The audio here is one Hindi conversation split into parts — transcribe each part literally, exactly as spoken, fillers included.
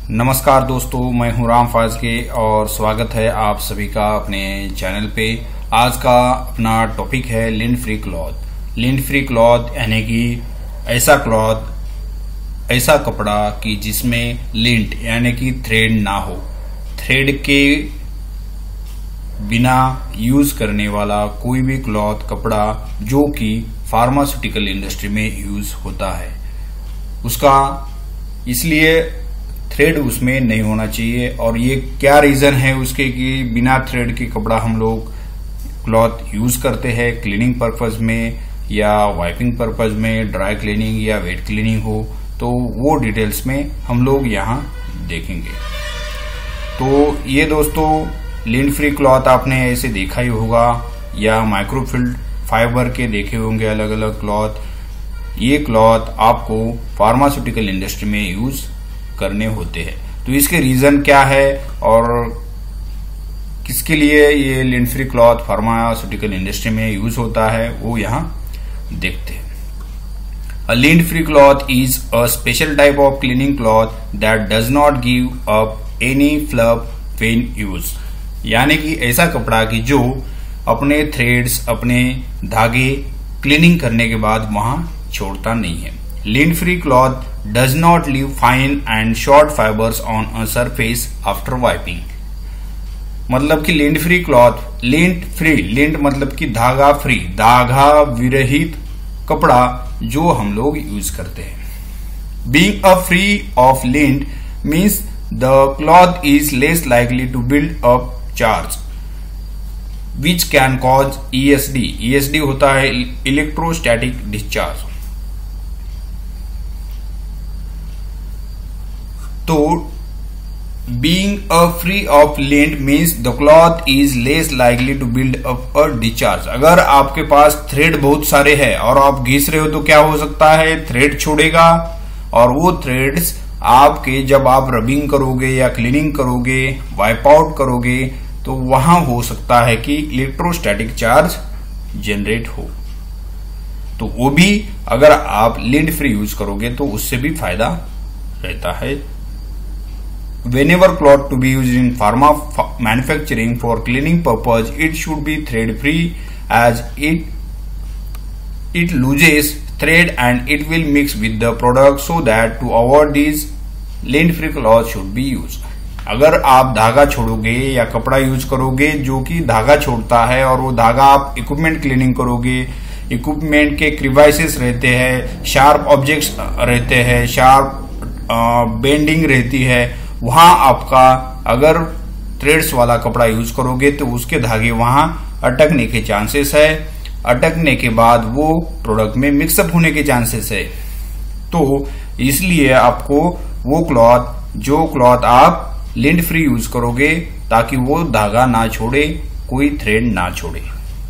नमस्कार दोस्तों, मैं हूं राम फाजके और स्वागत है आप सभी का अपने चैनल पे। आज का अपना टॉपिक है lint free cloth. Lint free cloth यानी कि ऐसा क्लॉथ, ऐसा कपड़ा कि जिसमें लिंट यानी कि थ्रेड ना हो। थ्रेड के बिना यूज करने वाला कोई भी क्लॉथ कपड़ा जो कि फार्मास्यूटिकल इंडस्ट्री में यूज होता है, उसका इसलिए थ्रेड उसमें नहीं होना चाहिए। और ये क्या रीजन है उसके कि बिना थ्रेड के कपड़ा हम लोग क्लॉथ यूज करते हैं क्लीनिंग पर्पज में या वाइपिंग पर्पज में, ड्राई क्लीनिंग या वेट क्लीनिंग हो, तो वो डिटेल्स में हम लोग यहाँ देखेंगे। तो ये दोस्तों लिंट फ्री क्लॉथ आपने ऐसे देखा ही होगा या माइक्रोफिल्ड फाइबर के देखे होंगे अलग अलग क्लॉथ। ये क्लॉथ आपको फार्मास्यूटिकल इंडस्ट्री में यूज करने होते हैं। तो इसके रीजन क्या है और किसके लिए ये lint free cloth pharmaceutical industry में यूज होता है वो यहाँ देखते हैं। A lint free cloth is a special type of cleaning cloth that does not give up any flub when used। यानी कि ऐसा कपड़ा कि जो अपने थ्रेड्स, अपने धागे क्लीनिंग करने के बाद वहां छोड़ता नहीं है। Lint free cloth does not leave fine and short fibers on a surface after wiping। मतलब कि lint free cloth, lint free, lint मतलब कि धागा फ्री, धागा विरहित कपड़ा जो हम लोग यूज करते हैं। Being a free of lint means the cloth is less likely to build up charge which can cause E S D। E S D होता है इलेक्ट्रोस्टैटिक डिस्चार्ज। तो being a free of lint means the cloth is less likely to build up a discharge। अगर आपके पास थ्रेड बहुत सारे हैं और आप घिस रहे हो तो क्या हो सकता है, थ्रेड छोड़ेगा और वो थ्रेड्स आपके जब आप रबिंग करोगे या क्लीनिंग करोगे, वाइप आउट करोगे तो वहां हो सकता है कि इलेक्ट्रोस्टैटिक चार्ज जनरेट हो। तो वो भी अगर आप लिंट फ्री यूज करोगे तो उससे भी फायदा रहता है। Whenever cloth to be used in pharma manufacturing for cleaning purpose, it should be thread free as it it loses thread and it will mix with the product, so that to avoid these lint free cloth should be used। अगर आप धागा छोड़ोगे या कपड़ा यूज करोगे जो कि धागा छोड़ता है और वो धागा आप इक्विपमेंट क्लीनिंग करोगे, इक्विपमेंट के क्रिवाइसेस रहते हैं, शार्प ऑब्जेक्ट्स रहते हैं, शार्प बेंडिंग रहती है, वहां आपका अगर थ्रेड्स वाला कपड़ा यूज करोगे तो उसके धागे वहां अटकने के चांसेस है। अटकने के बाद वो प्रोडक्ट में मिक्सअप होने के चांसेस है। तो इसलिए आपको वो क्लॉथ, जो क्लॉथ आप लिंट फ्री यूज करोगे ताकि वो धागा ना छोड़े, कोई थ्रेड ना छोड़े।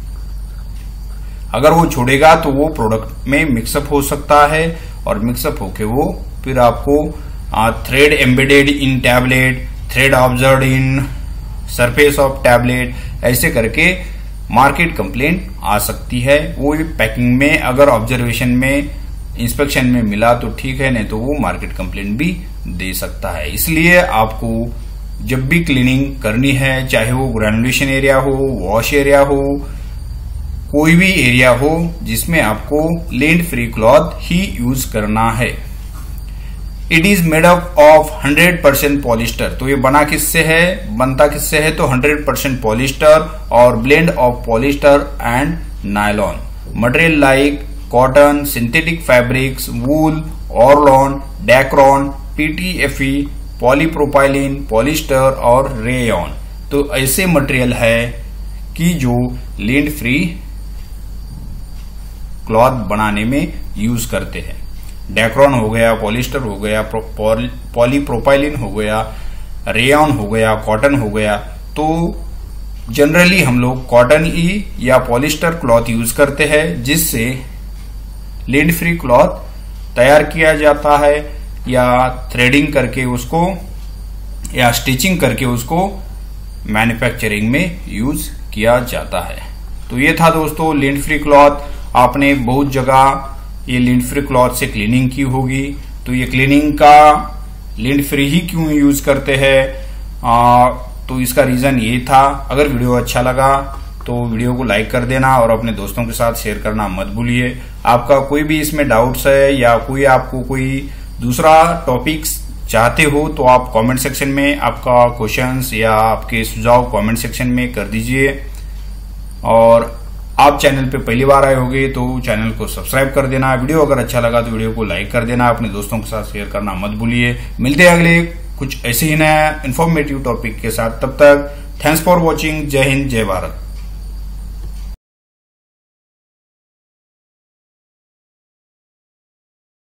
अगर वो छोड़ेगा तो वो प्रोडक्ट में मिक्सअप हो सकता है और मिक्सअप होके वो फिर आपको thread embedded in tablet, thread observe in surface of tablet, ऐसे करके मार्केट कंप्लेंट आ सकती है। वो पैकिंग में अगर ऑब्जर्वेशन में, इंस्पेक्शन में मिला तो ठीक है, नहीं तो वो मार्केट कंप्लेंट भी दे सकता है। इसलिए आपको जब भी क्लीनिंग करनी है, चाहे वो ग्रेनुलेशन एरिया हो, वॉश एरिया हो, कोई भी एरिया हो जिसमें आपको लिंट फ्री क्लॉथ ही यूज करना है। It is made up of hundred percent polyester. तो ये बना किससे है, बनता किससे है, तो हंड्रेड परसेंट पॉलिस्टर और blend of polyester and nylon. Material like cotton, synthetic fabrics, wool, Orlon, Dacron, PTFE, polypropylene, polyester और रेयॉन। तो ऐसे मटेरियल है कि जो लिंट फ्री क्लॉथ बनाने में यूज करते हैं। डैक्रॉन हो गया, पॉलिस्टर हो गया, पॉलीप्रोपाइलिन हो गया, रेयॉन हो गया, कॉटन हो गया। तो जनरली हम लोग कॉटन ही या पॉलिस्टर क्लॉथ यूज करते हैं जिससे लिंट फ्री क्लॉथ तैयार किया जाता है या थ्रेडिंग करके उसको या स्टिचिंग करके उसको मैन्युफैक्चरिंग में यूज किया जाता है। तो ये था दोस्तों लिंट फ्री क्लॉथ। आपने बहुत जगह ये लिंट फ्री क्लॉथ से क्लीनिंग की होगी, तो ये क्लीनिंग का लिंट फ्री ही क्यों यूज करते हैं, तो इसका रीजन ये था। अगर वीडियो अच्छा लगा तो वीडियो को लाइक कर देना और अपने दोस्तों के साथ शेयर करना मत भूलिए। आपका कोई भी इसमें डाउट्स है या कोई आपको कोई दूसरा टॉपिक्स चाहते हो तो आप कमेंट सेक्शन में आपका क्वेश्चंस या आपके सुझाव कमेंट सेक्शन में कर दीजिए। और आप चैनल पे पहली बार आए होंगे तो चैनल को सब्सक्राइब कर देना। वीडियो अगर अच्छा लगा तो वीडियो को लाइक कर देना, अपने दोस्तों के साथ शेयर करना मत भूलिए। मिलते हैं अगले कुछ ऐसे ही नया इन्फॉर्मेटिव टॉपिक के साथ, तब तक थैंक्स फॉर वॉचिंग। जय हिंद, जय भारत।